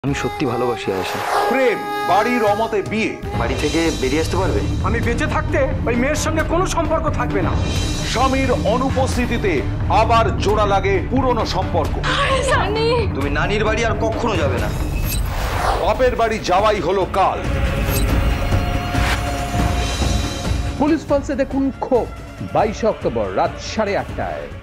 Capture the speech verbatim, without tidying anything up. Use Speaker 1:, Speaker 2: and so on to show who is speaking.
Speaker 1: আমি সত্যি ভালোবাসি আয়েশা।
Speaker 2: প্রেম বাড়ির অমতে বিয়ে।
Speaker 1: বাড়ি থেকে বেরিয়ে আসতে পারবে?
Speaker 3: আমি বেঁচে থাকতে ওই মেয়ের সঙ্গে কোনো সম্পর্ক থাকবে না।
Speaker 2: স্বামীর অনুপস্থিতিতে আবার জোড়া লাগে পুরনো সম্পর্ক।
Speaker 1: তুমি নানির বাড়ি আর কখনো যাবে না।
Speaker 2: বাপের বাড়ি যাওয়াই হলো কাল।
Speaker 4: পুলিশ ফালসে দেখুন ক্ষোভ বাইশে অক্টোবর রাত সাড়ে আটটায়।